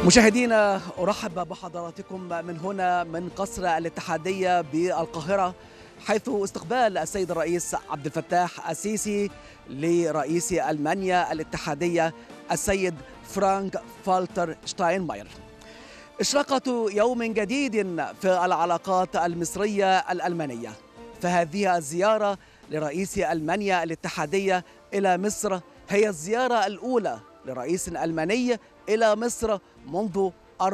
مشاهدينا أرحب بحضراتكم من هنا من قصر الاتحادية بالقاهرة، حيث استقبال السيد الرئيس عبد الفتاح السيسي لرئيس ألمانيا الاتحادية السيد فرانك فالتر شتاينماير. إشراقة يوم جديد في العلاقات المصرية الألمانية، فهذه الزيارة لرئيس ألمانيا الاتحادية إلى مصر هي الزيارة الأولى لرئيس ألماني إلى مصر منذ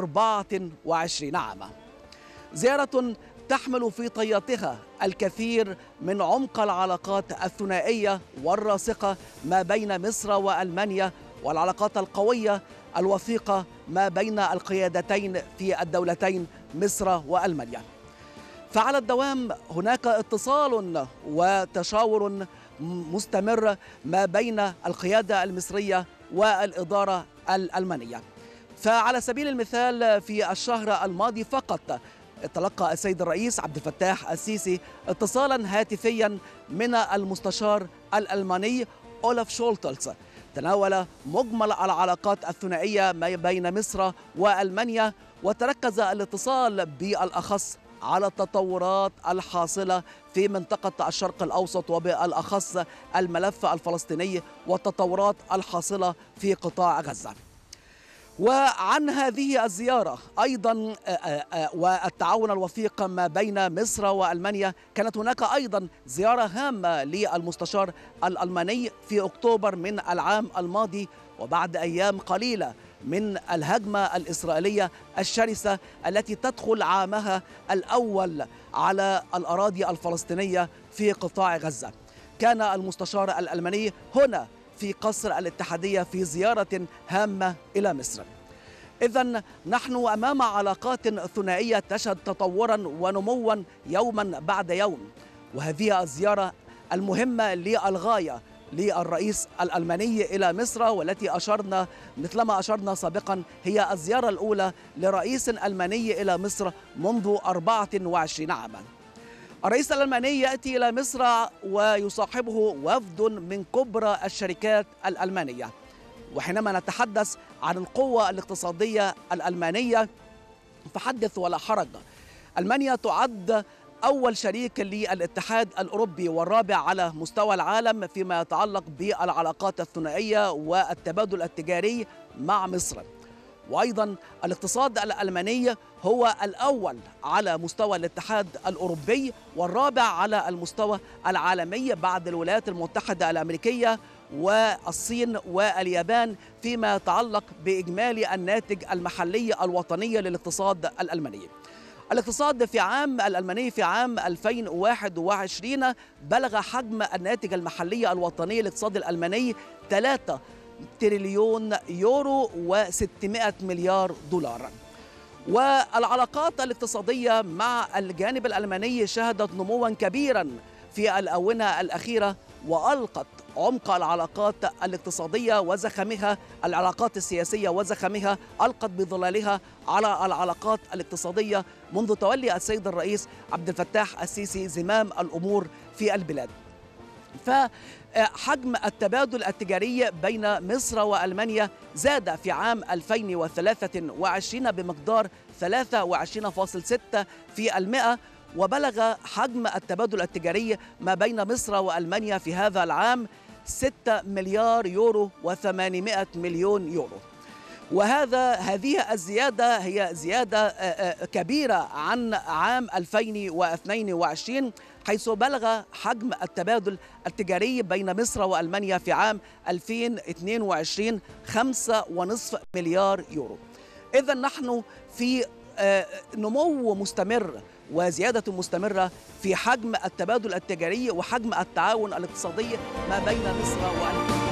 24 عاما. زيارة تحمل في طياتها الكثير من عمق العلاقات الثنائية والراسخة ما بين مصر وألمانيا، والعلاقات القوية الوثيقة ما بين القيادتين في الدولتين مصر وألمانيا. فعلى الدوام هناك اتصال وتشاور مستمر ما بين القيادة المصرية والإدارة الألمانية. فعلى سبيل المثال في الشهر الماضي فقط تلقى السيد الرئيس عبد الفتاح السيسي اتصالا هاتفيا من المستشار الألماني أولاف شولتز، تناول مجمل العلاقات الثنائية ما بين مصر وألمانيا، وتركز الاتصال بالأخص على التطورات الحاصلة في منطقة الشرق الأوسط، وبالأخص الملف الفلسطيني والتطورات الحاصلة في قطاع غزة. وعن هذه الزيارة أيضا والتعاون الوثيق ما بين مصر وألمانيا، كانت هناك أيضا زيارة هامة للمستشار الألماني في أكتوبر من العام الماضي، وبعد أيام قليلة من الهجمة الإسرائيلية الشرسة التي تدخل عامها الأول على الأراضي الفلسطينية في قطاع غزة. كان المستشار الألماني هنا في قصر الاتحادية في زيارة هامة إلى مصر. إذن نحن أمام علاقات ثنائية تشهد تطورا ونموا يوما بعد يوم، وهذه الزيارة المهمة للغاية للرئيس الألماني إلى مصر، والتي مثلما أشرنا سابقا هي الزيارة الأولى لرئيس ألماني إلى مصر منذ 24 عاما. الرئيس الألماني يأتي إلى مصر ويصاحبه وفد من كبرى الشركات الألمانية. وحينما نتحدث عن القوة الاقتصادية الألمانية فحدث ولا حرج، ألمانيا تعد أول شريك للاتحاد الأوروبي والرابع على مستوى العالم فيما يتعلق بالعلاقات الثنائية والتبادل التجاري مع مصر. وأيضا الاقتصاد الألماني هو الأول على مستوى الاتحاد الأوروبي والرابع على المستوى العالمي بعد الولايات المتحدة الأمريكية والصين واليابان فيما يتعلق بإجمالي الناتج المحلي الوطني للاقتصاد الألماني. الاقتصاد الألماني في عام 2021 بلغ حجم الناتج المحلي الوطني للاقتصاد الألماني 3 تريليون يورو و600 مليار دولار. والعلاقات الاقتصادية مع الجانب الألماني شهدت نموا كبيرا في الآونة الأخيرة، وألقت عمق العلاقات الاقتصادية وزخمها، العلاقات السياسية وزخمها ألقت بظلالها على العلاقات الاقتصادية منذ تولي السيد الرئيس عبد الفتاح السيسي زمام الأمور في البلاد. فحجم التبادل التجاري بين مصر وألمانيا زاد في عام 2023 بمقدار 23.6%، وبلغ حجم التبادل التجاري ما بين مصر وألمانيا في هذا العام 6 مليار يورو و800 مليون يورو. هذه الزيادة هي زيادة كبيرة عن عام 2022، حيث بلغ حجم التبادل التجاري بين مصر وألمانيا في عام 2022 5.5 مليار يورو. إذن نحن في نمو مستمر وزيادة مستمرة في حجم التبادل التجاري وحجم التعاون الاقتصادي ما بين مصر وألمانيا.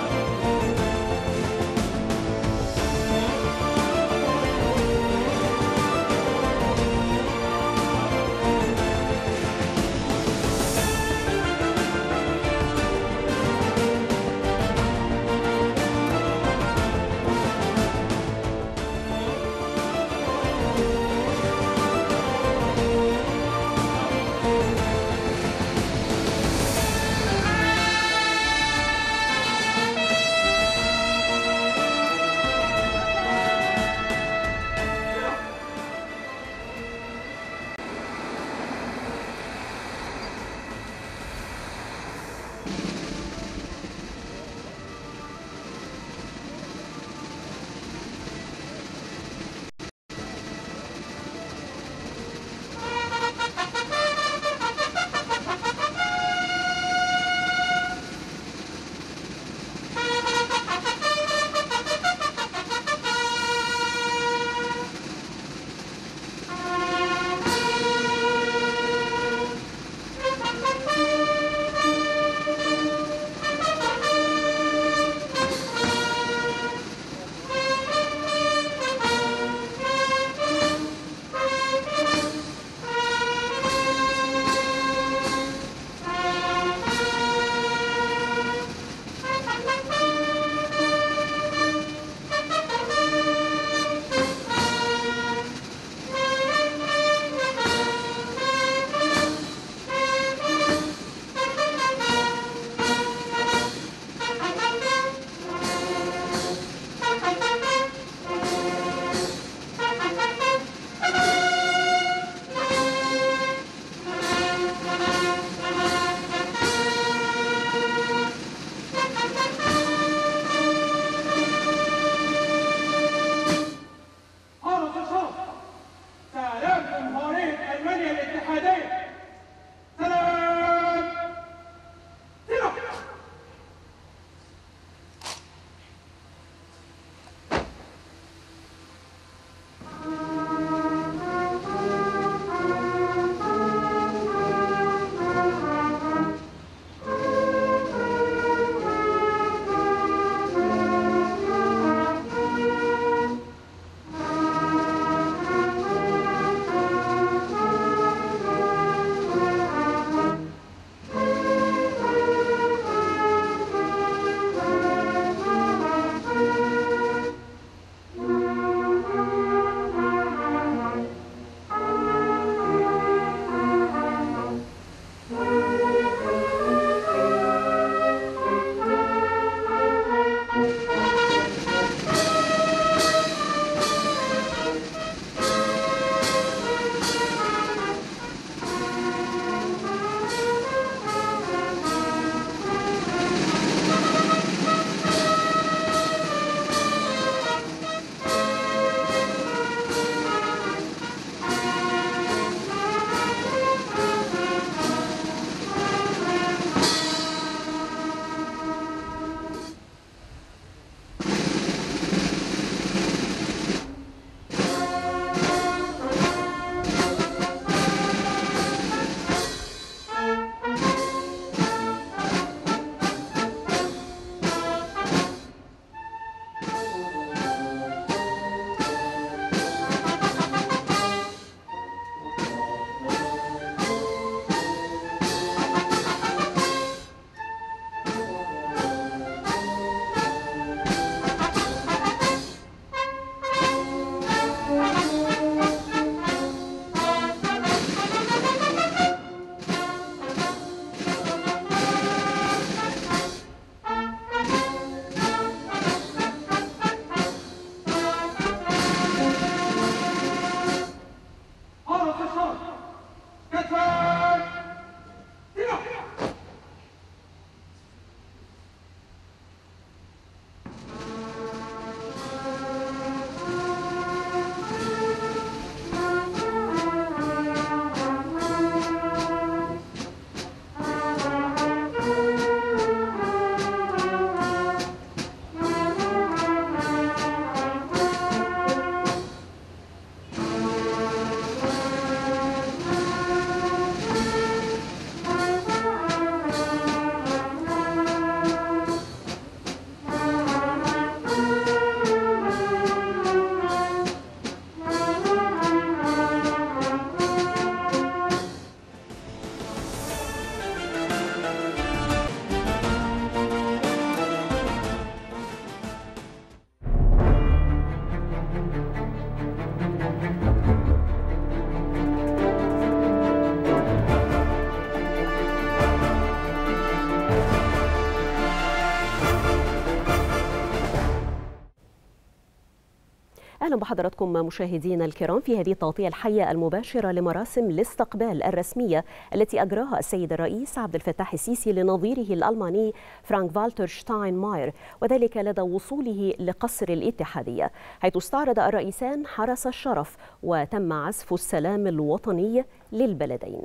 أهلا بحضراتكم مشاهدينا الكرام في هذه التغطية الحية المباشرة لمراسم الاستقبال الرسمية التي أجراها السيد الرئيس عبد الفتاح السيسي لنظيره الألماني فرانك فالتر شتاينماير، وذلك لدى وصوله لقصر الاتحادية، حيث استعرض الرئيسان حرس الشرف وتم عزف السلام الوطني للبلدين.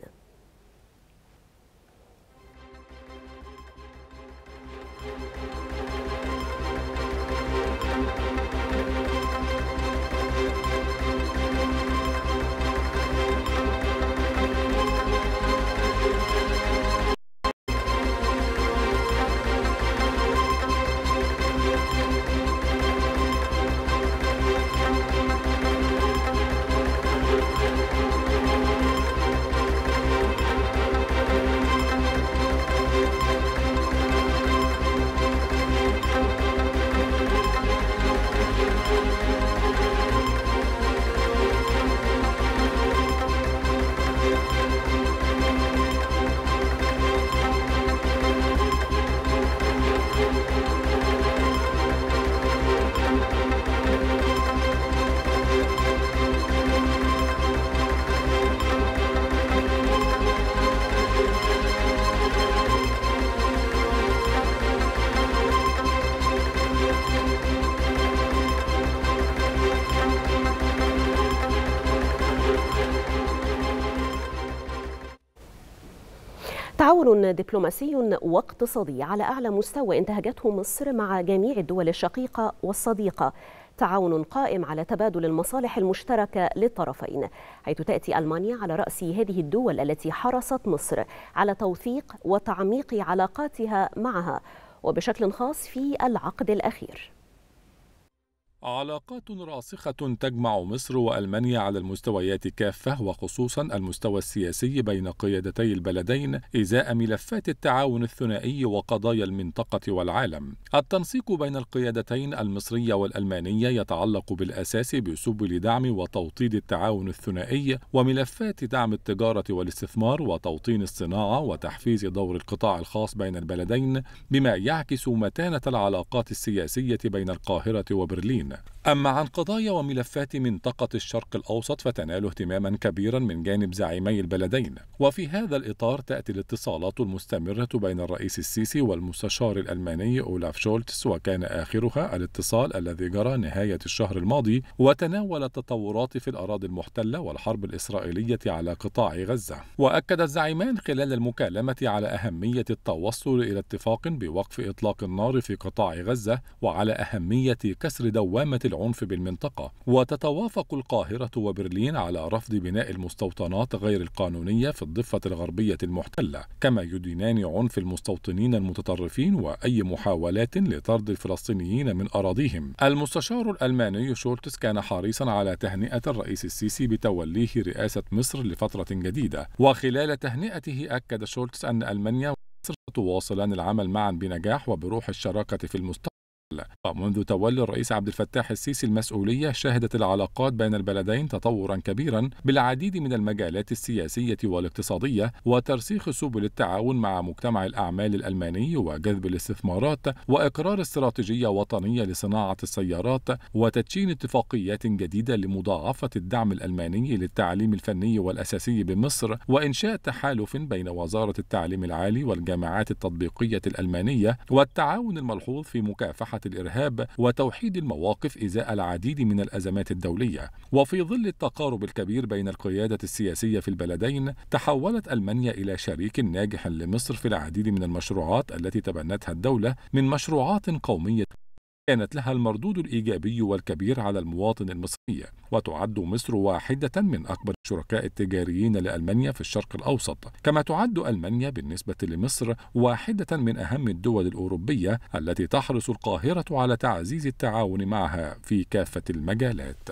تعاون دبلوماسي واقتصادي على أعلى مستوى انتهجته مصر مع جميع الدول الشقيقة والصديقة، تعاون قائم على تبادل المصالح المشتركة للطرفين، حيث تأتي ألمانيا على رأس هذه الدول التي حرصت مصر على توثيق وتعميق علاقاتها معها، وبشكل خاص في العقد الأخير. علاقات راسخة تجمع مصر وألمانيا على المستويات كافة، وخصوصا المستوى السياسي بين قيادتي البلدين إزاء ملفات التعاون الثنائي وقضايا المنطقة والعالم. التنسيق بين القيادتين المصرية والألمانية يتعلق بالأساس بسبل دعم وتوطيد التعاون الثنائي وملفات دعم التجارة والاستثمار وتوطين الصناعة وتحفيز دور القطاع الخاص بين البلدين، بما يعكس متانة العلاقات السياسية بين القاهرة وبرلين. أما عن قضايا وملفات منطقة الشرق الأوسط فتنال اهتماما كبيرا من جانب زعيمي البلدين، وفي هذا الإطار تأتي الاتصالات المستمرة بين الرئيس السيسي والمستشار الألماني أولاف شولتس، وكان آخرها الاتصال الذي جرى نهاية الشهر الماضي وتناول التطورات في الأراضي المحتلة والحرب الإسرائيلية على قطاع غزة. وأكد الزعيمان خلال المكالمة على أهمية التوصل إلى اتفاق بوقف إطلاق النار في قطاع غزة وعلى أهمية كسر دوامة العنف بالمنطقة. وتتوافق القاهرة وبرلين على رفض بناء المستوطنات غير القانونية في الضفة الغربية المحتلة، كما يدينان عنف المستوطنين المتطرفين وأي محاولات لطرد الفلسطينيين من أراضيهم. المستشار الألماني شولتس كان حريصا على تهنئة الرئيس السيسي بتوليه رئاسة مصر لفترة جديدة، وخلال تهنئته أكد شولتس أن ألمانيا ومصر تواصلان العمل معا بنجاح وبروح الشراكة في المستقبل. ومنذ تولي الرئيس عبد الفتاح السيسي المسؤولية شهدت العلاقات بين البلدين تطورا كبيرا بالعديد من المجالات السياسية والاقتصادية، وترسيخ سبل التعاون مع مجتمع الأعمال الألماني وجذب الاستثمارات، وإقرار استراتيجية وطنية لصناعة السيارات، وتدشين اتفاقيات جديدة لمضاعفة الدعم الألماني للتعليم الفني والأساسي بمصر، وإنشاء تحالف بين وزارة التعليم العالي والجامعات التطبيقية الألمانية، والتعاون الملحوظ في مكافحة الإرهاب وتوحيد المواقف إزاء العديد من الأزمات الدولية. وفي ظل التقارب الكبير بين القيادة السياسية في البلدين، تحولت ألمانيا إلى شريك ناجح لمصر في العديد من المشروعات التي تبنتها الدولة من مشروعات قومية كانت لها المردود الإيجابي والكبير على المواطن المصري. وتعد مصر واحدة من أكبر الشركاء التجاريين لألمانيا في الشرق الأوسط، كما تعد ألمانيا بالنسبة لمصر واحدة من أهم الدول الأوروبية التي تحرص القاهرة على تعزيز التعاون معها في كافة المجالات.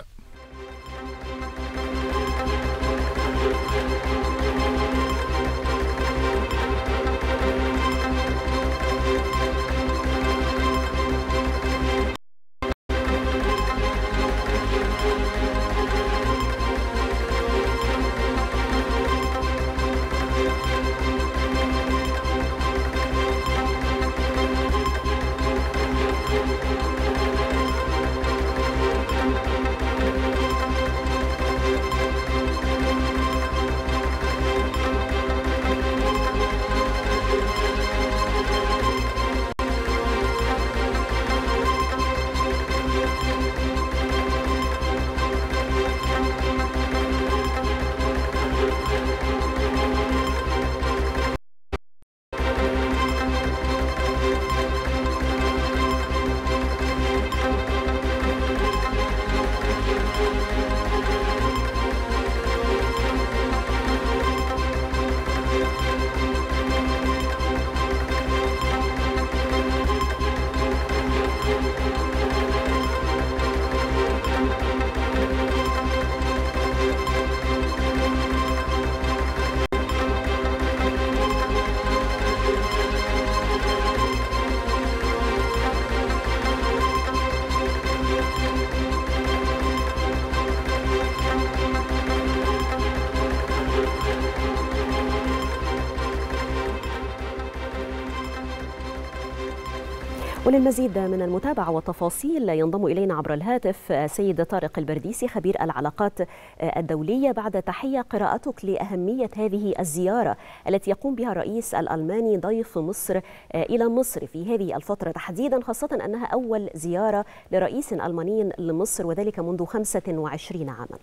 وللمزيد من المتابعة والتفاصيل ينضم إلينا عبر الهاتف سيد طارق البرديسي خبير العلاقات الدولية. بعد تحية، قراءتك لأهمية هذه الزيارة التي يقوم بها الرئيس الألماني ضيف مصر إلى مصر في هذه الفترة تحديدا، خاصة أنها أول زيارة لرئيس ألماني لمصر وذلك منذ 25 عاما؟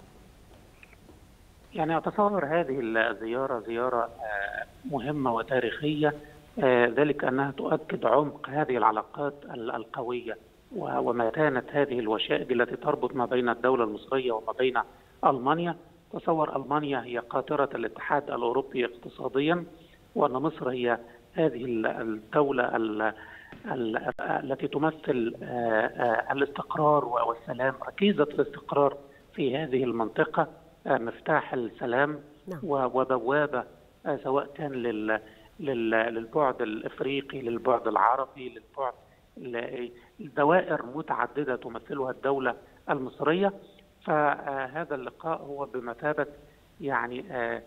يعني أتصور هذه الزيارة زيارة مهمة وتاريخية، ذلك أنها تؤكد عمق هذه العلاقات القوية ومتانة هذه الوشائج التي تربط ما بين الدولة المصرية وما بين ألمانيا. تصور ألمانيا هي قاطرة الاتحاد الأوروبي اقتصاديا، وأن مصر هي هذه الدولة التي تمثل الاستقرار والسلام، ركيزة الاستقرار في هذه المنطقة، مفتاح السلام وبوابة سواء كان للبعد الافريقي، للبعد العربي، للبعد الدوائر متعدده تمثلها الدوله المصريه. فهذا اللقاء هو بمثابه يعني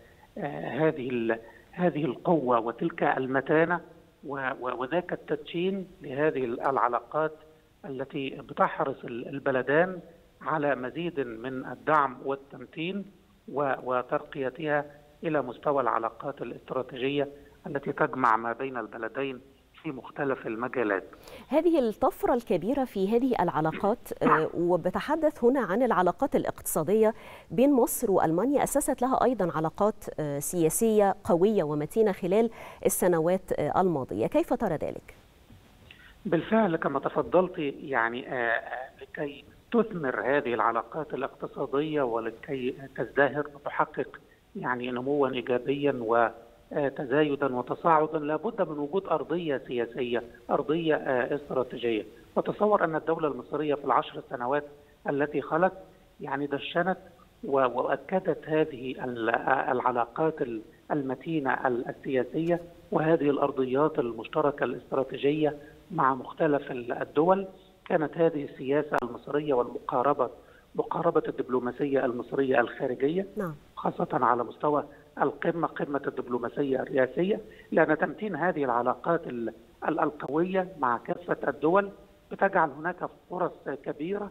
هذه القوه وتلك المتانه وذاك التدشين لهذه العلاقات التي بتحرص البلدان على مزيد من الدعم والتمتين وترقيتها إلى مستوى العلاقات الاستراتيجية التي تجمع ما بين البلدين في مختلف المجالات. هذه الطفرة الكبيرة في هذه العلاقات، وبتحدث هنا عن العلاقات الاقتصادية بين مصر وألمانيا، أسست لها أيضا علاقات سياسية قوية ومتينة خلال السنوات الماضية، كيف ترى ذلك؟ بالفعل كما تفضلت، يعني لكي تثمر هذه العلاقات الاقتصادية ولكي تزدهر وتحقق يعني نموا إيجابيا وتزايدا وتصاعدا، لابد من وجود أرضية سياسية، أرضية استراتيجية. وتصور أن الدولة المصرية في ال10 سنوات التي خلت يعني دشنت وأكدت هذه العلاقات المتينة السياسية وهذه الأرضيات المشتركة الاستراتيجية مع مختلف الدول. كانت هذه السياسة المصرية مقاربة الدبلوماسية المصرية الخارجية، خاصة على مستوى قمة الدبلوماسية الرئاسية، لأن تمتين هذه العلاقات القوية مع كافة الدول بتجعل هناك فرص كبيرة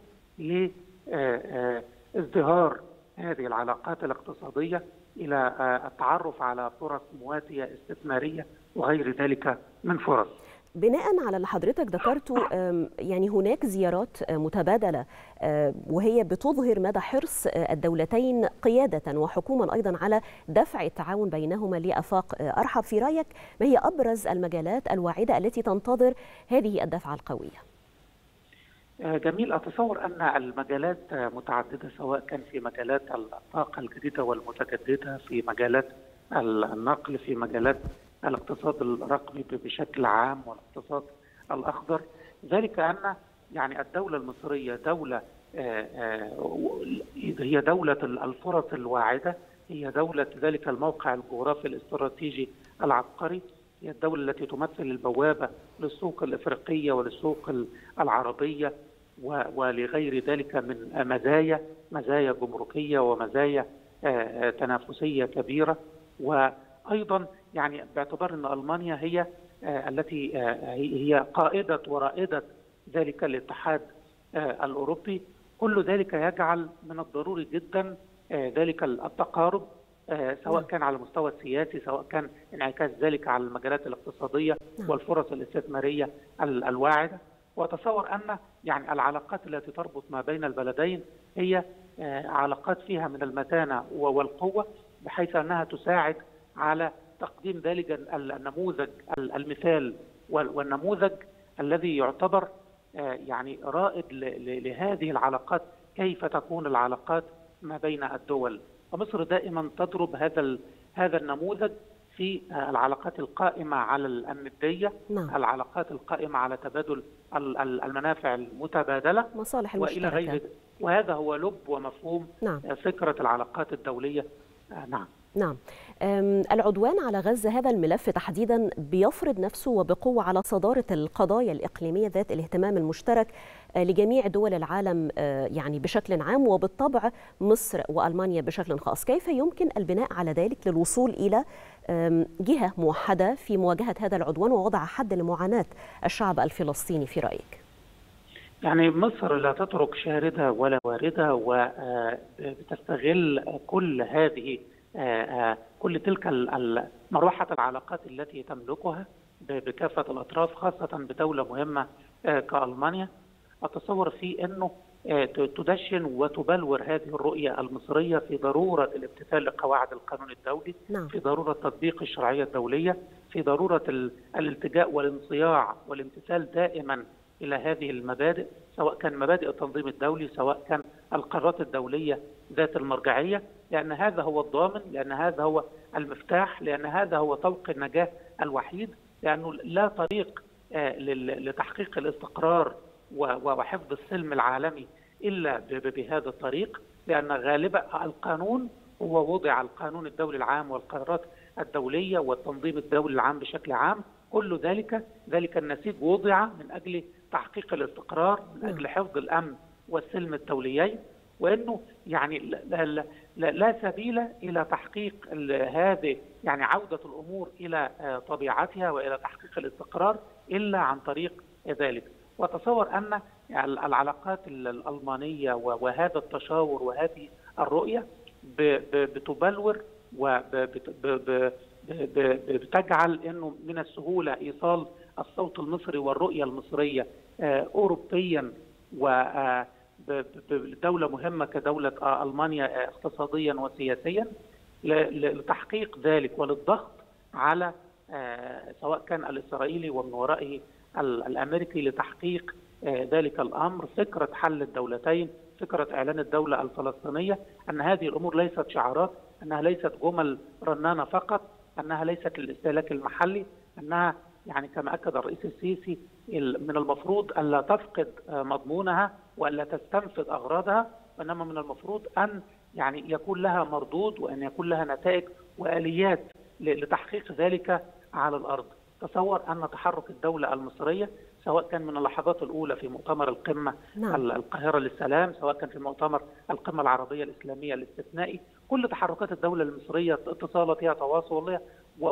لازدهار هذه العلاقات الاقتصادية إلى التعرف على فرص مواتية استثمارية وغير ذلك من فرص. بناء على اللي حضرتك ذكرته، يعني هناك زيارات متبادلة وهي بتظهر مدى حرص الدولتين قيادة وحكوما أيضا على دفع التعاون بينهما لآفاق أرحب. في رأيك ما هي أبرز المجالات الواعدة التي تنتظر هذه الدفعة القوية؟ جميل. أتصور أن المجالات متعددة، سواء كان في مجالات الطاقة الجديدة والمتجددة، في مجالات النقل، في مجالات الاقتصاد الرقمي بشكل عام والاقتصاد الأخضر. ذلك أن يعني الدولة المصرية دولة هي دولة الفرص الواعدة، هي دولة ذلك الموقع الجغرافي الاستراتيجي العبقري، هي الدولة التي تمثل البوابة للسوق الإفريقية وللسوق العربية ولغير ذلك من مزايا جمركية ومزايا تنافسية كبيرة. وأيضا يعني باعتبار أن ألمانيا هي التي هي قائدة ورائدة ذلك الاتحاد الأوروبي، كل ذلك يجعل من الضروري جدا ذلك التقارب، سواء كان على المستوى السياسي، سواء كان انعكاس ذلك على المجالات الاقتصادية والفرص الاستثمارية الواعدة. وأتصور أن يعني العلاقات التي تربط ما بين البلدين هي علاقات فيها من المتانة والقوة، بحيث أنها تساعد على تقديم ذلك النموذج المثال والنموذج الذي يعتبر يعني رائد لهذه العلاقات، كيف تكون العلاقات ما بين الدول. ومصر دائما تضرب هذا النموذج في العلاقات القائمة على الندية، العلاقات القائمة على تبادل المنافع المتبادلة، مصالح وإلى غير، وهذا هو لب ومفهوم فكرة العلاقات الدولية. نعم. نعم. العدوان على غزة، هذا الملف تحديدا بيفرض نفسه وبقوة على صدارة القضايا الإقليمية ذات الاهتمام المشترك لجميع دول العالم يعني بشكل عام، وبالطبع مصر وألمانيا بشكل خاص. كيف يمكن البناء على ذلك للوصول إلى جهة موحدة في مواجهة هذا العدوان ووضع حد لمعاناة الشعب الفلسطيني في رأيك؟ يعني مصر لا تترك شاردة ولا واردة، وبتستغل كل تلك مروحة العلاقات التي تملكها بكافة الأطراف، خاصة بدولة مهمة كألمانيا. أتصور في أنه تدشن وتبلور هذه الرؤية المصرية في ضرورة الامتثال لقواعد القانون الدولي، في ضرورة تطبيق الشرعية الدولية، في ضرورة الالتجاء والانصياع والامتثال دائما إلى هذه المبادئ، سواء كان مبادئ التنظيم الدولي، سواء كان القرارات الدولية ذات المرجعية، لأن هذا هو الضامن، لأن هذا هو المفتاح، لأن هذا هو طوق النجاة الوحيد، لأنه لا طريق لتحقيق الاستقرار وحفظ السلم العالمي إلا بهذا الطريق، لأن غالبا القانون هو وضع القانون الدولي العام والقرارات الدولية والتنظيم الدولي العام بشكل عام، كل ذلك النسيج وضع من أجل تحقيق الاستقرار، من أجل حفظ الأمن والسلم الدوليين، وأنه يعني لا سبيل إلى تحقيق هذه يعني عودة الأمور إلى طبيعتها وإلى تحقيق الاستقرار إلا عن طريق ذلك. وتصور أن العلاقات الألمانية وهذا التشاور وهذه الرؤية بتبلور وبتجعل أنه من السهولة إيصال الصوت المصري والرؤية المصرية أوروبيا ودولة مهمة كدولة ألمانيا اقتصاديا وسياسيا لتحقيق ذلك وللضغط على سواء كان الإسرائيلي ومن ورائه الأمريكي لتحقيق ذلك الأمر. فكرة حل الدولتين، فكرة إعلان الدولة الفلسطينية، أن هذه الأمور ليست شعارات، أنها ليست جمل رنانة فقط، أنها ليست للاستهلاك المحلي، أنها يعني كما أكد الرئيس السيسي من المفروض ألا تفقد مضمونها وألا تستنفذ أغراضها، وإنما من المفروض أن يعني يكون لها مردود وأن يكون لها نتائج وآليات لتحقيق ذلك على الأرض. تصور أن تحرك الدولة المصرية سواء كان من اللحظات الأولى في مؤتمر القمة القاهرة للسلام، سواء كان في مؤتمر القمة العربية الإسلامية الاستثنائي، كل تحركات الدولة المصرية اتصالاتها تواصلها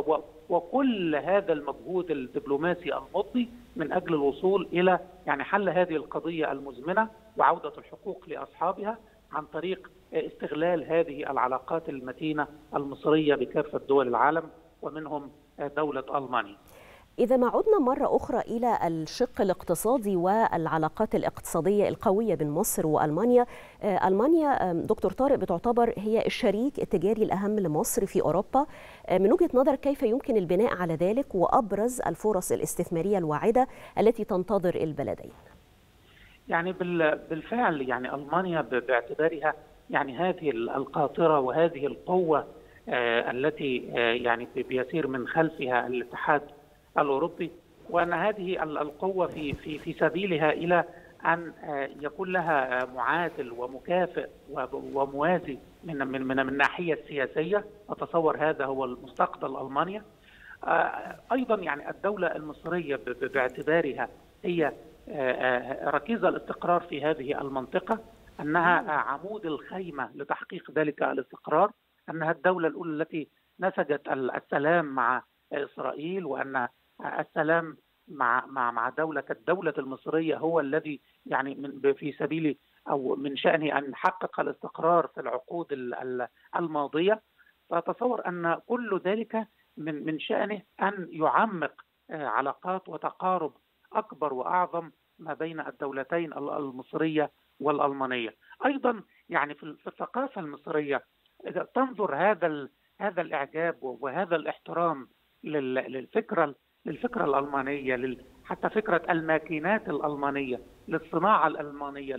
وكل هذا المجهود الدبلوماسي المضني من أجل الوصول إلى يعني حل هذه القضية المزمنة وعودة الحقوق لأصحابها عن طريق استغلال هذه العلاقات المتينة المصرية بكافة دول العالم ومنهم دولة ألمانيا. إذا ما عدنا مرة أخرى إلى الشق الاقتصادي والعلاقات الاقتصادية القوية بين مصر وألمانيا، ألمانيا دكتور طارق بتعتبر هي الشريك التجاري الأهم لمصر في أوروبا. من وجهة نظر كيف يمكن البناء على ذلك وأبرز الفرص الاستثمارية الواعدة التي تنتظر البلدين؟ يعني بالفعل يعني ألمانيا باعتبارها يعني هذه القاطرة وهذه القوة التي يعني بيسير من خلفها الاتحاد الأوروبي، وأن هذه القوة في سبيلها إلى أن يكون لها معادل ومكافئ وموازي من الناحية السياسية. أتصور هذا هو المستقبل ألمانيا. أيضا يعني الدولة المصرية باعتبارها هي ركيزة الاستقرار في هذه المنطقة، أنها عمود الخيمة لتحقيق ذلك الاستقرار، أنها الدولة الأولى التي نسجت السلام مع إسرائيل، وأن السلام مع الدولة المصرية هو الذي يعني في سبيل أو من شأنه أن يحقق الاستقرار في العقود الماضية. فأتصور أن كل ذلك من شأنه أن يعمق علاقات وتقارب أكبر وأعظم ما بين الدولتين المصرية والألمانية. أيضا يعني في الثقافة المصرية إذا تنظر هذا الإعجاب وهذا الاحترام للفكرة الألمانية، حتى فكرة الماكينات الألمانية، للصناعة الألمانية،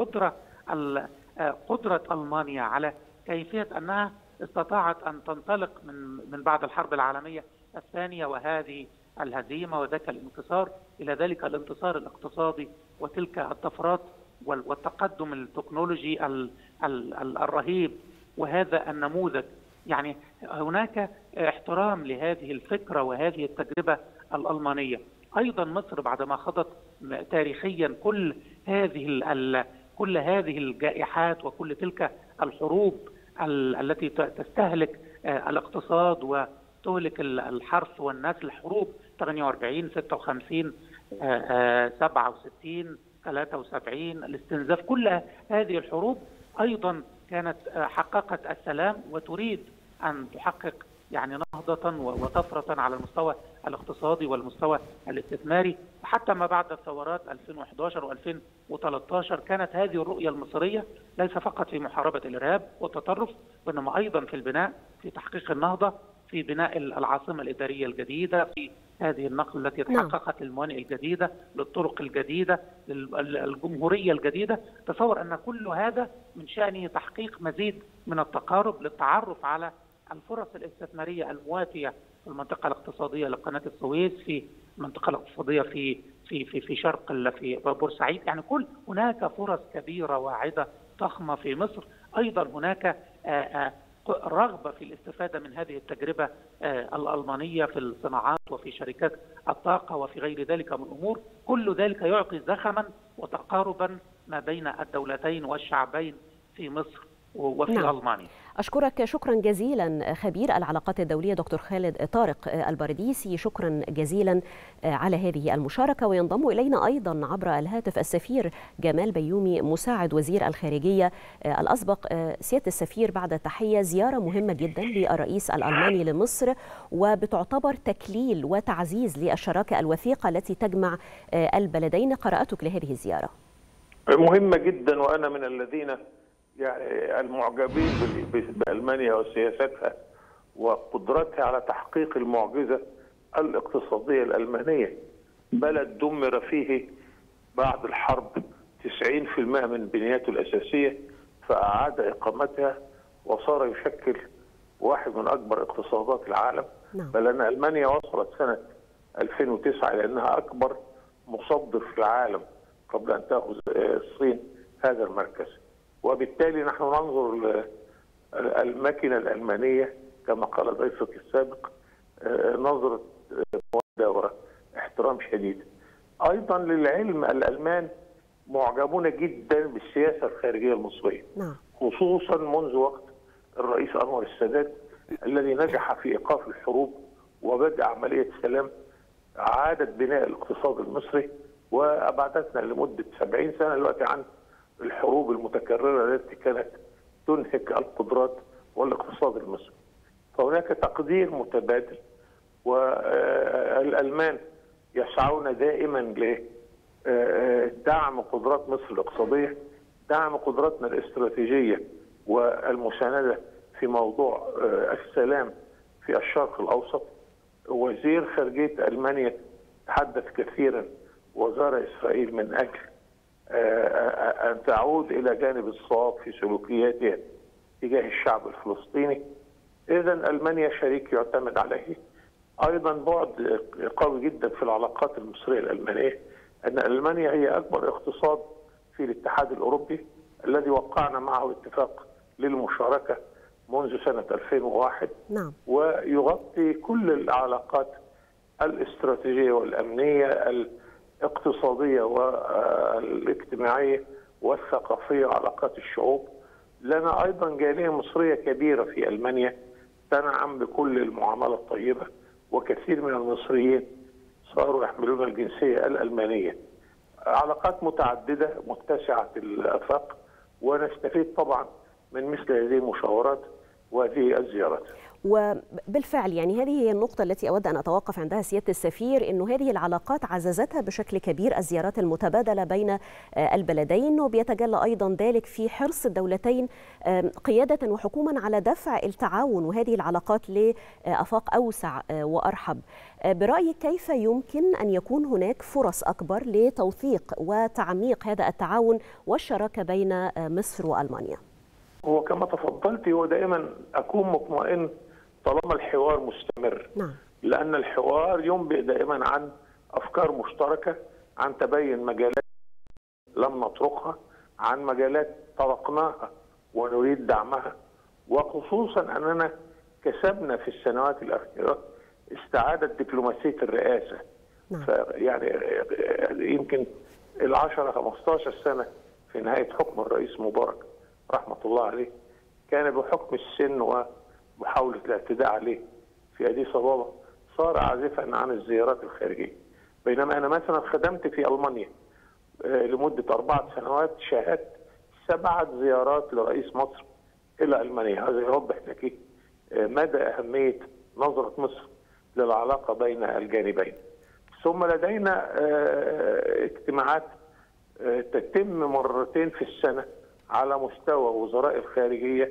قدرة ألمانيا على كيفية أنها استطاعت أن تنطلق من بعد الحرب العالمية الثانية وهذه الهزيمة وذاك الانتصار إلى ذلك الانتصار الاقتصادي وتلك الطفرات والتقدم التكنولوجي الرهيب، وهذا النموذج يعني هناك احترام لهذه الفكرة وهذه التجربة الألمانية. أيضا مصر بعدما خضت تاريخيا كل هذه الجائحات وكل تلك الحروب التي تستهلك الاقتصاد وتهلك الحرث والنسل، حروب 48 56 67 73 الاستنزاف، كل هذه الحروب أيضا كانت حققت السلام وتريد أن تحقق يعني نهضة وطفرة على المستوى الاقتصادي والمستوى الاستثماري. حتى ما بعد الثورات 2011 و2013 كانت هذه الرؤية المصرية ليس فقط في محاربة الإرهاب والتطرف، وإنما أيضا في البناء، في تحقيق النهضة، في بناء العاصمة الإدارية الجديدة، في هذه النقل التي تحققت للموانئ الجديدة، للطرق الجديدة، للجمهورية الجديدة. تصور أن كل هذا من شأنه تحقيق مزيد من التقارب للتعرف على الفرص الاستثمارية المواتية في المنطقة الاقتصادية لقناة السويس، في المنطقة الاقتصادية في شرق في بورسعيد. يعني هناك فرص كبيرة واعدة ضخمة في مصر. أيضا هناك رغبة في الاستفادة من هذه التجربة الألمانية في الصناعات وفي شركات الطاقة وفي غير ذلك من الأمور. كل ذلك يعطي زخما وتقاربا ما بين الدولتين والشعبين في مصر وفي ألمانيا. أشكرك شكرا جزيلا خبير العلاقات الدولية دكتور خالد طارق البرديسي، شكرا جزيلا على هذه المشاركة. وينضم إلينا أيضا عبر الهاتف السفير جمال بيومي مساعد وزير الخارجية الأسبق. سيادة السفير، بعد التحية، زيارة مهمة جدا للرئيس الألماني لمصر، وبتعتبر تكليل وتعزيز للشراكة الوثيقة التي تجمع البلدين. قراءتك لهذه الزيارة؟ مهمة جدا، وأنا من الذين يعني المعجبين بألمانيا وسياستها وقدرتها على تحقيق المعجزة الاقتصادية الألمانية. بلد دمر فيه بعد الحرب 90% من بنياته الأساسية، فأعاد إقامتها وصار يشكل واحد من أكبر اقتصادات العالم. بل أن ألمانيا وصلت سنة 2009 إلى أنها أكبر مصدر في العالم قبل أن تأخذ الصين هذا المركز. وبالتالي نحن ننظر الماكينة الألمانية كما قال ضيفك السابق نظرة مودة واحترام شديد. أيضا للعلم الألمان معجبون جدا بالسياسة الخارجية المصرية، خصوصا منذ وقت الرئيس أنور السادات الذي نجح في إيقاف الحروب وبدأ عملية السلام. عادت بناء الاقتصاد المصري وأبعدتنا لمدة 70 سنة دلوقتي عن الحروب المتكررة التي كانت تنهك القدرات والاقتصاد المصري. فهناك تقدير متبادل، والألمان يسعون دائما لدعم قدرات مصر الاقتصادية، دعم قدراتنا الاستراتيجية والمساندة في موضوع السلام في الشرق الأوسط. وزير خارجية ألمانيا تحدث كثيرا وزار إسرائيل من أجل أن تعود إلى جانب الصواب في سلوكياتها تجاه الشعب الفلسطيني. إذا ألمانيا شريك يعتمد عليه. أيضا بعد قوي جدا في العلاقات المصرية الألمانية أن ألمانيا هي أكبر اقتصاد في الاتحاد الأوروبي الذي وقعنا معه اتفاق للمشاركة منذ سنة 2001. ويغطي كل العلاقات الاستراتيجية والأمنية الاقتصادية والاجتماعية والثقافية وعلاقات الشعوب. لنا أيضا جالية مصرية كبيرة في ألمانيا تنعم بكل المعاملة الطيبة، وكثير من المصريين صاروا يحملون الجنسية الألمانية. علاقات متعددة متسعة الآفاق، ونستفيد طبعا من مثل هذه المشاورات وهذه الزيارات. وبالفعل يعني هذه هي النقطة التي أود أن أتوقف عندها سيادة السفير، أنه هذه العلاقات عززتها بشكل كبير الزيارات المتبادلة بين البلدين، وبيتجلى أيضا ذلك في حرص الدولتين قيادة وحكوما على دفع التعاون وهذه العلاقات لآفاق أوسع وأرحب. برأيك كيف يمكن أن يكون هناك فرص أكبر لتوثيق وتعميق هذا التعاون والشراكة بين مصر وألمانيا؟ هو كما تفضلتي، هو دائما أكون مطمئن طالما الحوار مستمر. لأن الحوار ينبئ دائما عن أفكار مشتركة، عن تبين مجالات لم نطرقها، عن مجالات طرقناها ونريد دعمها. وخصوصا أننا كسبنا في السنوات الأخيرة استعادة دبلوماسية الرئاسة. فيعني يمكن 10-15 سنة في نهاية حكم الرئيس مبارك رحمة الله عليه كان بحكم السن ومحاولة الاعتداء عليه في أديس أبابا صار عازفا عن الزيارات الخارجية، بينما أنا مثلا خدمت في ألمانيا لمدة 4 سنوات، شاهدت 7 زيارات لرئيس مصر إلى ألمانيا. هذا يوضح لك مدى أهمية نظرة مصر للعلاقة بين الجانبين. ثم لدينا اجتماعات تتم مرتين في السنة على مستوى وزراء الخارجية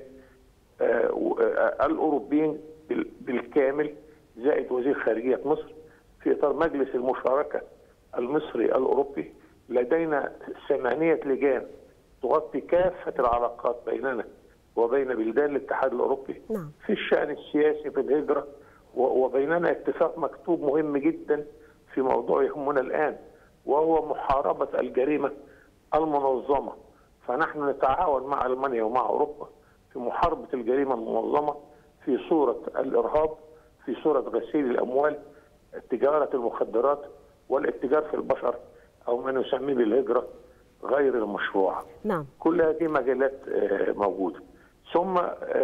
الأوروبيين بالكامل زائد وزير خارجية مصر في إطار مجلس المشاركة المصري الأوروبي. لدينا 8 لجان تغطي كافة العلاقات بيننا وبين بلدان الاتحاد الأوروبي في الشأن السياسي في الهجرة، وبيننا اتفاق مكتوب مهم جدا في موضوع يهمنا الآن وهو محاربة الجريمة المنظمة. فنحن نتعاون مع ألمانيا ومع أوروبا في محاربة الجريمة المنظمة في صورة الإرهاب، في صورة غسيل الأموال، تجارة المخدرات، والاتجار في البشر أو ما نسميه بالهجرة غير المشروعة. كل هذه مجالات موجودة. ثم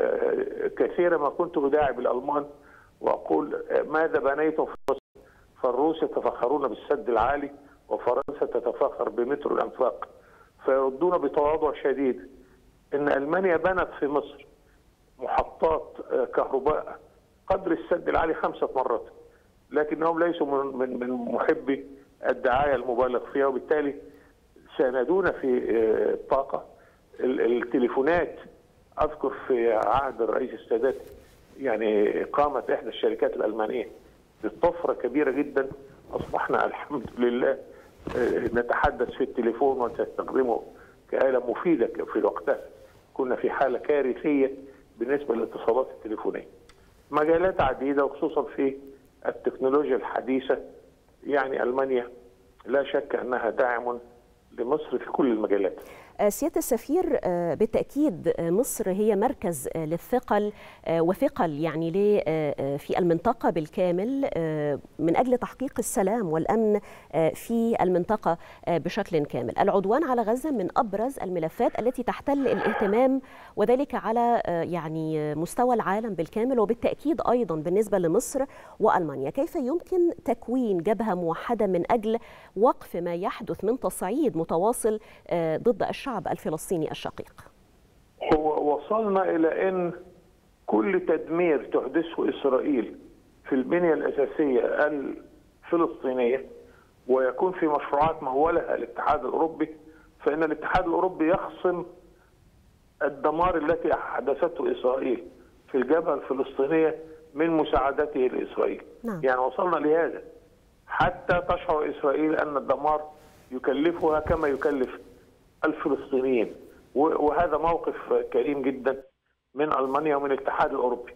كثيرا ما كنت أداعب الألمان وأقول ماذا بنيتم في مصر؟ فالروس يتفخرون بالسد العالي وفرنسا تتفخر بمترو الأنفاق، فيردون بتواضع شديد إن ألمانيا بنت في مصر محطات كهرباء قدر السد العالي 5 مرات، لكنهم ليسوا من محبي الدعاية المبالغ فيها، وبالتالي ساندونا في الطاقة. التليفونات، أذكر في عهد الرئيس السادات يعني قامت إحدى الشركات الألمانية بطفرة كبيرة جدا، أصبحنا الحمد لله نتحدث في التليفون ونستخدمه كآلة مفيدة. في وقتها كنا في حالة كارثية بالنسبة للاتصالات التليفونية. مجالات عديدة وخصوصا في التكنولوجيا الحديثة، يعني ألمانيا لا شك أنها داعم لمصر في كل المجالات. سيادة السفير، بالتأكيد مصر هي مركز للثقل وثقل يعني في المنطقة بالكامل من أجل تحقيق السلام والأمن في المنطقة بشكل كامل. العدوان على غزة من أبرز الملفات التي تحتل الاهتمام، وذلك على يعني مستوى العالم بالكامل، وبالتأكيد أيضا بالنسبة لمصر وألمانيا. كيف يمكن تكوين جبهة موحدة من أجل وقف ما يحدث من تصعيد متواصل ضد الشعب الفلسطيني الشقيق؟ هو وصلنا إلى أن كل تدمير تحدثه إسرائيل في البنية الأساسية الفلسطينية ويكون في مشروعات مولها الاتحاد الأوروبي، فإن الاتحاد الأوروبي يخصم الدمار التي أحدثته إسرائيل في الجبهة الفلسطينية من مساعدته لإسرائيل. يعني وصلنا لهذا حتى تشعر إسرائيل أن الدمار يكلفها كما يكلف الفلسطينيين، وهذا موقف كريم جدا من ألمانيا ومن الاتحاد الأوروبي.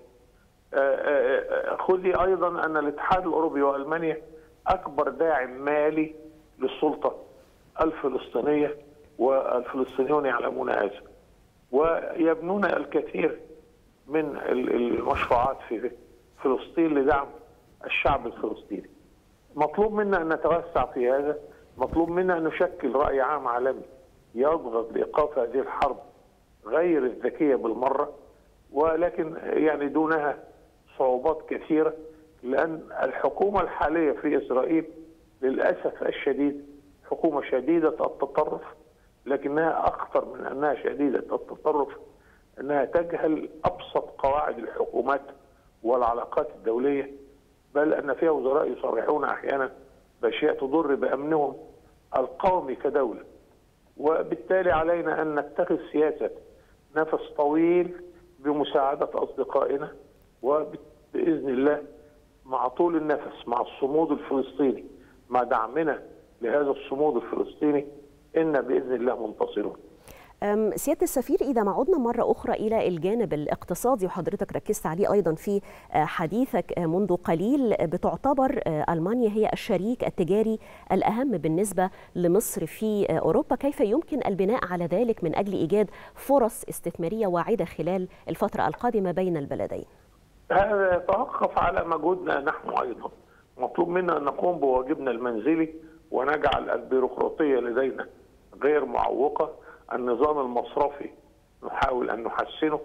خذي أيضا أن الاتحاد الأوروبي وألمانيا أكبر داعم مالي للسلطة الفلسطينية، والفلسطينيون يعلمون هذا، ويبنون الكثير من المشروعات في فلسطين لدعم الشعب الفلسطيني. مطلوب منا أن نتوسع في هذا، مطلوب منا أن نشكل رأي عام عالمي يضغط بإيقاف هذه الحرب غير الذكية بالمرة، ولكن يعني دونها صعوبات كثيرة، لأن الحكومة الحالية في إسرائيل للأسف الشديد حكومة شديدة التطرف، لكنها أخطر من أنها شديدة التطرف أنها تجهل أبسط قواعد الحكومات والعلاقات الدولية، بل أن فيها وزراء يصرحون أحيانا بأشياء تضر بأمنهم القومي كدولة. وبالتالي علينا أن نتخذ سياسة نفس طويل بمساعدة أصدقائنا، وبإذن الله مع طول النفس، مع الصمود الفلسطيني، مع دعمنا لهذا الصمود الفلسطيني، إن بإذن الله منتصرون. سيادة السفير، إذا ما عدنا مرة أخرى إلى الجانب الاقتصادي، وحضرتك ركزت عليه أيضا في حديثك منذ قليل، بتعتبر ألمانيا هي الشريك التجاري الأهم بالنسبة لمصر في أوروبا. كيف يمكن البناء على ذلك من أجل إيجاد فرص استثمارية واعدة خلال الفترة القادمة بين البلدين؟ هذا يتوقف على مجهودنا نحن أيضا. مطلوب منا أن نقوم بواجبنا المنزلي ونجعل البيروقراطية لدينا غير معوقة. النظام المصرفي نحاول أن نحسنه.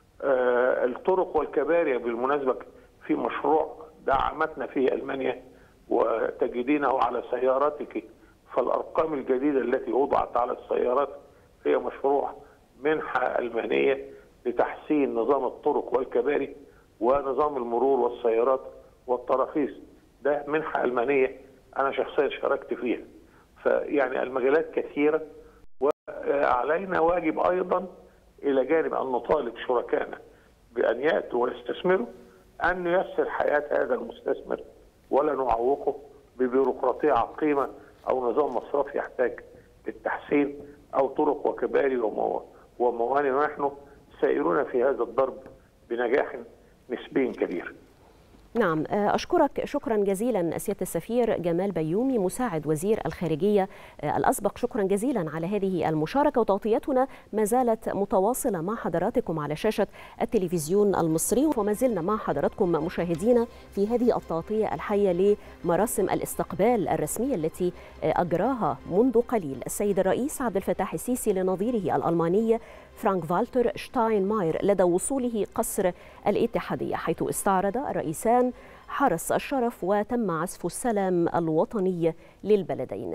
الطرق والكباري بالمناسبة في مشروع دعمتنا فيه ألمانيا وتجدينه على سيارتك، فالأرقام الجديدة التي وضعت على السيارات هي مشروع منحة ألمانية لتحسين نظام الطرق والكباري ونظام المرور والسيارات والتراخيص. ده منحة ألمانية أنا شخصيا شاركت فيها. فيعني المجالات كثيرة، وعلينا واجب أيضا إلى جانب أن نطالب شركائنا بأن يأتوا ويستثمروا أن نيسر حياة هذا المستثمر ولا نعوقه ببيروقراطية عقيمة أو نظام مصرفي يحتاج للتحسين أو طرق وكباري وموانئ. ونحن سائرون في هذا الضرب بنجاح نسبي كبير. نعم، أشكرك شكرا جزيلا سيادة السفير جمال بيومي مساعد وزير الخارجية الأسبق، شكرا جزيلا على هذه المشاركة. وتغطيتنا ما زالت متواصلة مع حضراتكم على شاشة التلفزيون المصري، وما زلنا مع حضراتكم مشاهدينا في هذه التغطية الحية لمراسم الاستقبال الرسمية التي أجراها منذ قليل السيد الرئيس عبد الفتاح السيسي لنظيره الألماني فرانك فالتر شتاينماير لدى وصوله قصر الاتحادية، حيث استعرض الرئيسان حرس الشرف وتم عزف السلام الوطني للبلدين.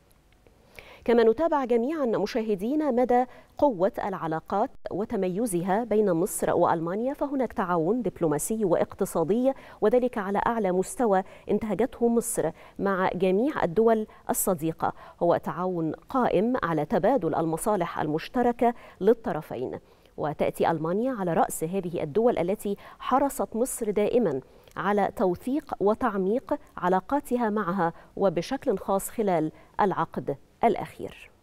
كما نتابع جميعا مشاهدينا مدى قوة العلاقات وتميزها بين مصر وألمانيا، فهناك تعاون دبلوماسي واقتصادي وذلك على أعلى مستوى انتهجته مصر مع جميع الدول الصديقة، هو تعاون قائم على تبادل المصالح المشتركة للطرفين. وتأتي ألمانيا على رأس هذه الدول التي حرصت مصر دائما على توثيق وتعميق علاقاتها معها وبشكل خاص خلال العقد الأخير.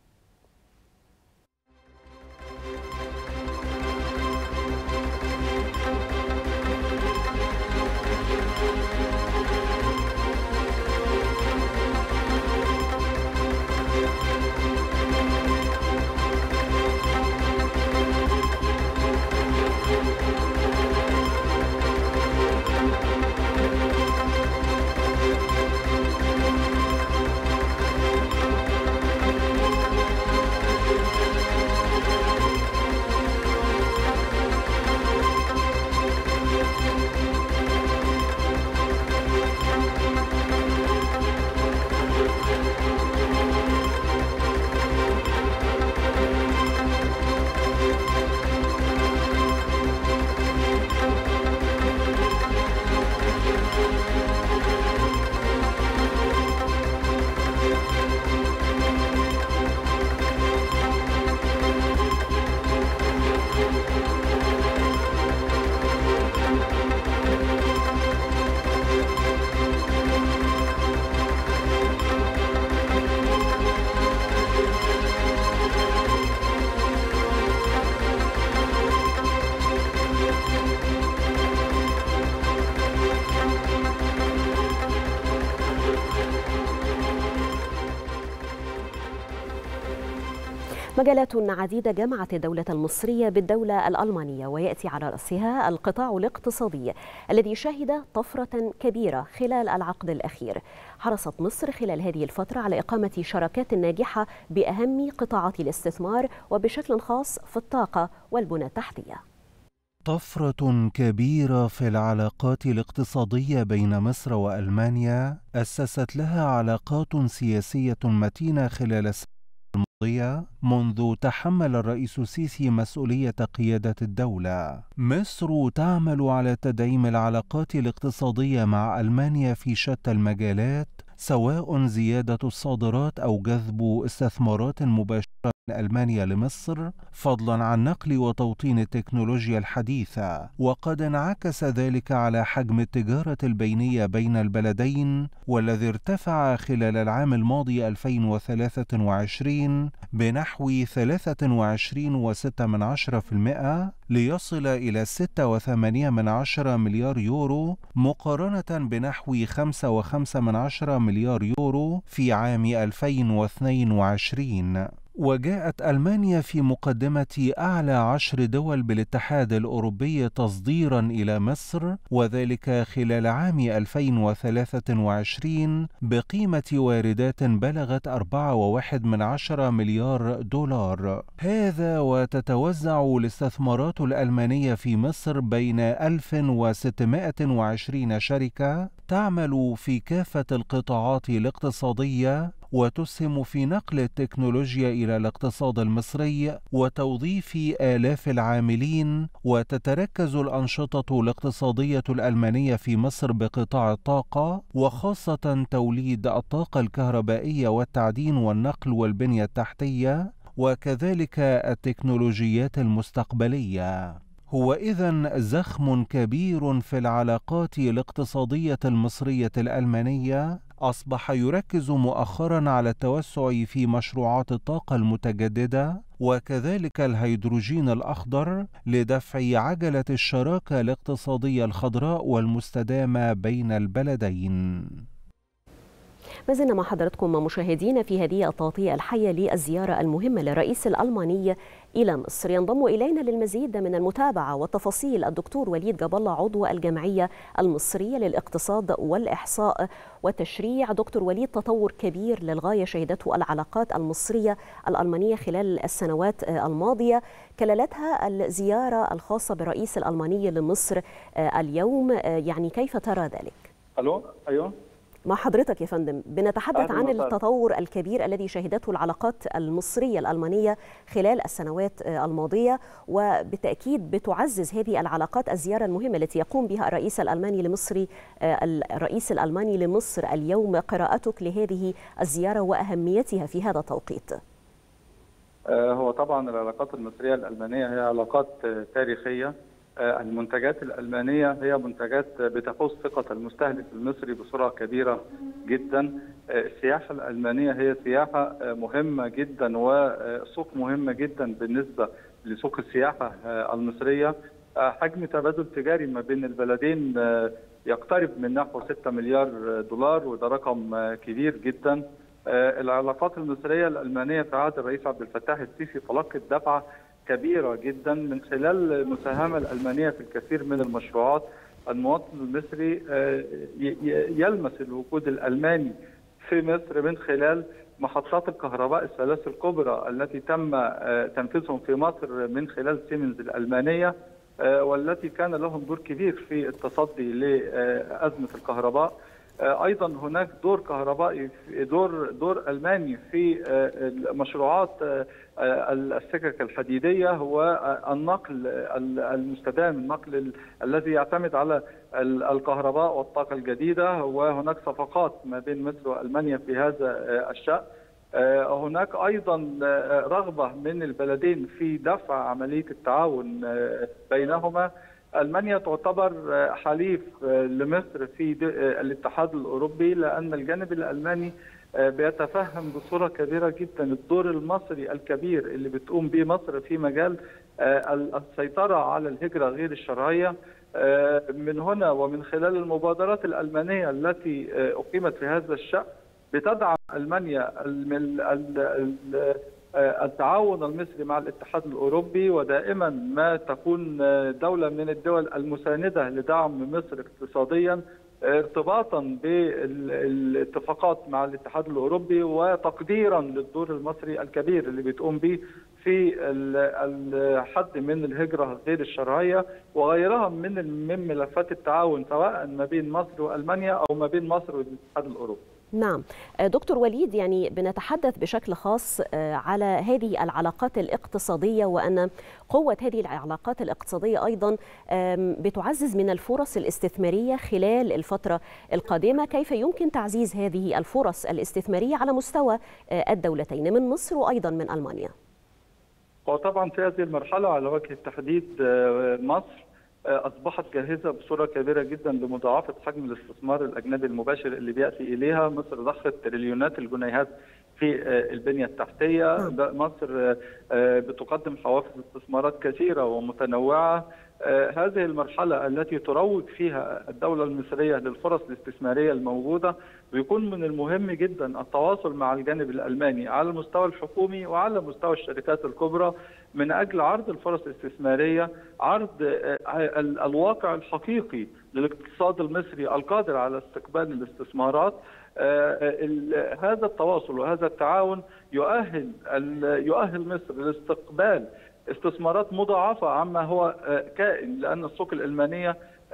مجالات عديدة جمعت الدولة المصرية بالدولة الألمانية، ويأتي على رأسها القطاع الاقتصادي الذي شهد طفرة كبيرة خلال العقد الأخير. حرصت مصر خلال هذه الفترة على إقامة شراكات ناجحة بأهم قطاعات الاستثمار وبشكل خاص في الطاقة والبنى التحتية. طفرة كبيرة في العلاقات الاقتصادية بين مصر وألمانيا أسست لها علاقات سياسية متينة خلال السنة الماضية منذ تحمل الرئيس السيسي مسؤولية قيادة الدولة. مصر تعمل على تدعيم العلاقات الاقتصادية مع ألمانيا في شتى المجالات، سواء زيادة الصادرات أو جذب استثمارات مباشرة من ألمانيا لمصر، فضلا عن نقل وتوطين التكنولوجيا الحديثة. وقد انعكس ذلك على حجم التجارة البينية بين البلدين، والذي ارتفع خلال العام الماضي 2023 بنحو 23.6% ليصل إلى 6.8 مليار يورو، مقارنة بنحو 5.5 مليار يورو في عام 2022. وجاءت ألمانيا في مقدمة أعلى 10 دول بالاتحاد الأوروبي تصديرا إلى مصر، وذلك خلال عام 2023 بقيمة واردات بلغت 4.1 مليار دولار. هذا وتتوزع الاستثمارات الألمانية في مصر بين 1620 شركة تعمل في كافة القطاعات الاقتصادية، وتسهم في نقل التكنولوجيا إلى الاقتصاد المصري وتوظيف آلاف العاملين. وتتركز الأنشطة الاقتصادية الألمانية في مصر بقطاع الطاقة، وخاصة توليد الطاقة الكهربائية والتعدين والنقل والبنية التحتية، وكذلك التكنولوجيات المستقبلية. هو إذن زخم كبير في العلاقات الاقتصادية المصرية الألمانية أصبح يركز مؤخرا على التوسع في مشروعات الطاقة المتجددة وكذلك الهيدروجين الأخضر لدفع عجلة الشراكة الاقتصادية الخضراء والمستدامة بين البلدين. ما زلنا مع حضراتكم مشاهدين في هذه التغطية الحية للزيارة المهمة للرئيس الألماني إلى مصر. ينضم إلينا للمزيد من المتابعة والتفاصيل الدكتور وليد جاب الله، عضو الجمعية المصرية للاقتصاد والإحصاء والتشريع. دكتور وليد، تطور كبير للغاية شهدته العلاقات المصرية الألمانية خلال السنوات الماضية، كللتها الزيارة الخاصة بالرئيس الألماني لمصر اليوم. يعني كيف ترى ذلك؟ ألو، أيوه مع حضرتك يا فندم. بنتحدث عن التطور الكبير الذي شهدته العلاقات المصرية الألمانية خلال السنوات الماضية، وبالتأكيد بتعزز هذه العلاقات الزيارة المهمة التي يقوم بها الرئيس الألماني لمصر اليوم. قراءتك لهذه الزيارة وأهميتها في هذا التوقيت؟ هو طبعا العلاقات المصرية الألمانية هي علاقات تاريخية. المنتجات الألمانية هي منتجات بتحوز ثقة المستهلك المصري بسرعة كبيرة جدا. السياحة الألمانية هي سياحة مهمة جدا وسوق مهمة جدا بالنسبة لسوق السياحة المصرية. حجم تبادل تجاري ما بين البلدين يقترب من نحو 6 مليار دولار، وده رقم كبير جدا. العلاقات المصرية الألمانية في عهد الرئيس عبد الفتاح السيسي تلقت دفعة كبيرة جدا من خلال المساهمة الألمانية في الكثير من المشروعات. المواطن المصري يلمس الوجود الألماني في مصر من خلال محطات الكهرباء الثلاث الكبرى التي تم تنفيذهم في مصر من خلال سيمنز الألمانية، والتي كان لهم دور كبير في التصدي لأزمة الكهرباء. ايضا هناك دور كهربائي، دور الماني في مشروعات السكك الحديديه والنقل المستدام، النقل الذي يعتمد على الكهرباء والطاقه الجديده، وهناك صفقات ما بين مصر والمانيا في هذا الشأن. هناك ايضا رغبه من البلدين في دفع عمليه التعاون بينهما. ألمانيا تعتبر حليف لمصر في الاتحاد الأوروبي، لأن الجانب الألماني بيتفهم بصورة كبيرة جدا الدور المصري الكبير اللي بتقوم به مصر في مجال السيطرة على الهجرة غير الشرعية. من هنا ومن خلال المبادرات الألمانية التي أقيمت في هذا الشأن بتدعم ألمانيا التعاون المصري مع الاتحاد الأوروبي، ودائما ما تكون دولة من الدول المساندة لدعم مصر اقتصاديا، ارتباطا بالاتفاقات مع الاتحاد الأوروبي وتقديرا للدور المصري الكبير اللي بتقوم به في الحد من الهجرة غير الشرعية وغيرها من ملفات التعاون سواء ما بين مصر وألمانيا أو ما بين مصر والاتحاد الأوروبي. نعم دكتور وليد، يعني بنتحدث بشكل خاص على هذه العلاقات الاقتصادية، وأن قوة هذه العلاقات الاقتصادية أيضا بتعزز من الفرص الاستثمارية خلال الفترة القادمة. كيف يمكن تعزيز هذه الفرص الاستثمارية على مستوى الدولتين من مصر وأيضا من ألمانيا؟ وطبعا في هذه المرحلة على وجه التحديد مصر أصبحت جاهزة بصورة كبيرة جدا لمضاعفة حجم الاستثمار الأجنبي المباشر اللي بيأتي إليها. مصر ضخت تريليونات الجنيهات في البنية التحتية. مصر بتقدم حوافز استثمارات كثيرة ومتنوعة. هذه المرحلة التي تروج فيها الدولة المصرية للفرص الاستثمارية الموجودة، بيكون من المهم جدا التواصل مع الجانب الألماني على المستوى الحكومي وعلى مستوى الشركات الكبرى من أجل عرض الفرص الاستثمارية، عرض الواقع الحقيقي للاقتصاد المصري القادر على استقبال الاستثمارات. هذا التواصل وهذا التعاون يؤهل مصر لاستقبال استثمارات مضاعفة عما هو كائن، لأن السوق الألمانية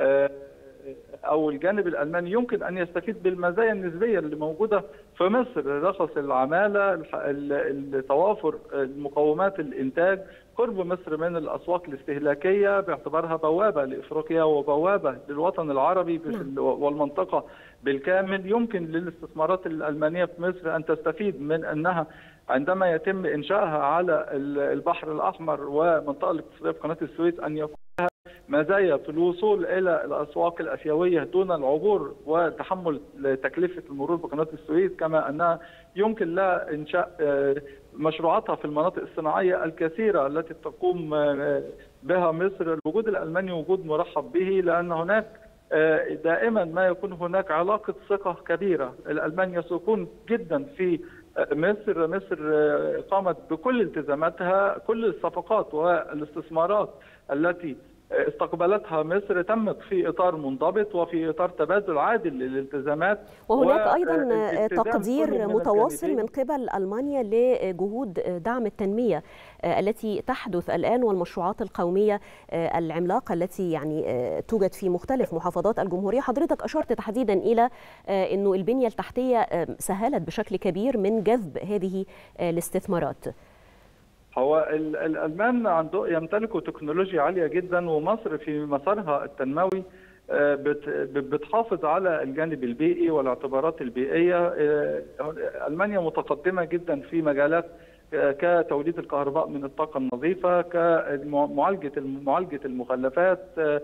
أو الجانب الألماني يمكن أن يستفيد بالمزايا النسبية اللي موجودة في مصر، رخص العمالة، توافر مقومات الإنتاج، قرب مصر من الأسواق الاستهلاكية باعتبارها بوابة لإفريقيا وبوابة للوطن العربي والمنطقة بالكامل. يمكن للاستثمارات الألمانية في مصر أن تستفيد من أنها عندما يتم إنشائها على البحر الأحمر ومنطقة الاقتصادية في قناة السويس أن يكون لها مزايا في الوصول إلى الأسواق الآسيوية دون العبور وتحمل تكلفة المرور بقناة السويس، كما أنها يمكن لها إنشاء مشروعاتها في المناطق الصناعية الكثيرة التي تقوم بها مصر. الوجود الألماني وجود مرحب به، لأن هناك دائما ما يكون هناك علاقة ثقة كبيرة. الألمان يثقون جدا في مصر. مصر قامت بكل التزاماتها، كل الصفقات والاستثمارات التي استقبلتها مصر تمت في إطار منضبط وفي إطار تبادل عادل للالتزامات. وهناك أيضا تقدير متواصل من قبل ألمانيا لجهود دعم التنمية التي تحدث الآن والمشروعات القومية العملاقة التي يعني توجد في مختلف محافظات الجمهورية. حضرتك أشرت تحديدا إلى أنه البنية التحتية سهلت بشكل كبير من جذب هذه الاستثمارات. هو الألمان يمتلكوا تكنولوجيا عالية جدا، ومصر في مسارها التنموي بتحافظ على الجانب البيئي والاعتبارات البيئية. ألمانيا متقدمة جدا في مجالات كتوليد الكهرباء من الطاقة النظيفة، كمعالجة المخلفات،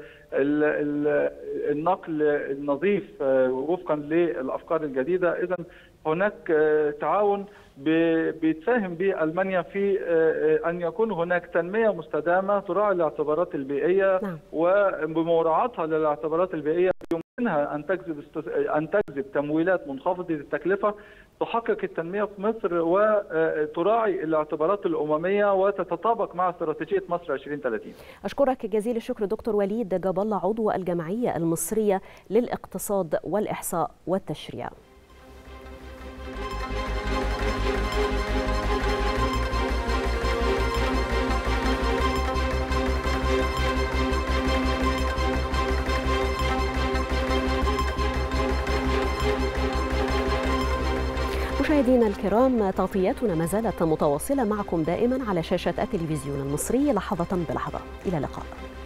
النقل النظيف وفقا للأفكار الجديدة. إذن هناك تعاون بتساهم به ألمانيا في أن يكون هناك تنمية مستدامة تراعي الاعتبارات البيئية، وبمراعاتها للاعتبارات البيئية يمكنها أن تجذب تمويلات منخفضة التكلفة تحقق التنمية في مصر وتراعي الاعتبارات الأممية وتتطابق مع استراتيجية مصر 2030. أشكرك جزيل الشكر دكتور وليد جاب الله، عضو الجمعية المصرية للاقتصاد والإحصاء والتشريع. مشاهدينا الكرام، تغطياتنا ما زالت متواصلة معكم دائما على شاشة التلفزيون المصري لحظة بلحظة. إلى اللقاء.